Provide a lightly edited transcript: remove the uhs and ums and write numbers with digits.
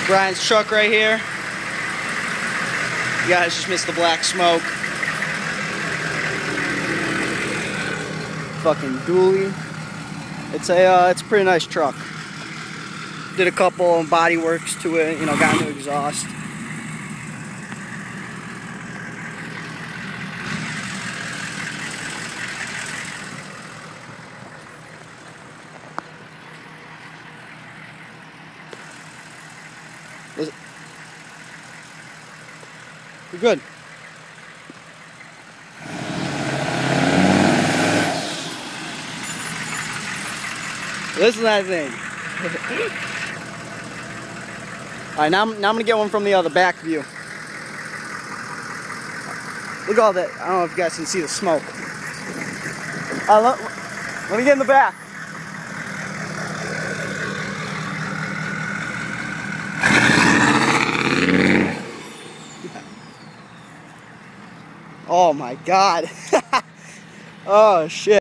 Brian's truck right here. You guys just missed the black smoke. Fucking dually. It's a pretty nice truck. Did a couple body works to it, you know, got new exhaust. You're good. Listen to that thing. Alright, now I'm gonna get one from the back view. Look at all that. I don't know if you guys can see the smoke. Let me get in the back. Oh my God. Oh shit.